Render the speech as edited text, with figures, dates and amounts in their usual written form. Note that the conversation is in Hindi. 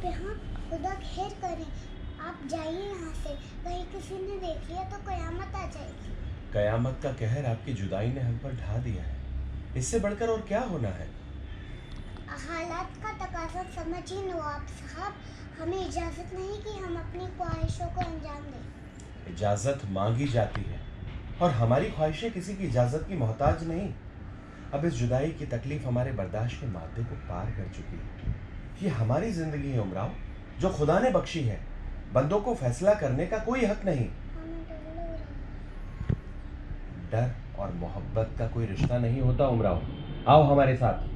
पे हाँ, खुदा खैर करे। आप जाइए यहाँ से, कहीं किसी ने देख लिया तो कयामत आ जाएगी। कयामत का कहर आपकी जुदाई ने हम पर ढा दिया है, इससे बढ़कर और क्या होना है। हालात का तकाजा समझ ही लो आप साहब, हमें इजाज़त नहीं कि हम अपनी ख्वाहिशों को अंजाम दें। इजाजत मांगी जाती है और हमारी ख्वाहिशें किसी की इजाजत की मोहताज नहीं। अब इस जुदाई की तकलीफ हमारे बर्दाश्त के मादे को पार कर चुकी है। ये हमारी जिंदगी है उमराव, जो खुदा ने बख्शी है। बंदों को फैसला करने का कोई हक नहीं। हमें डर लग रहा है। डर और मोहब्बत का कोई रिश्ता नहीं होता उमराव। आओ हमारे साथ।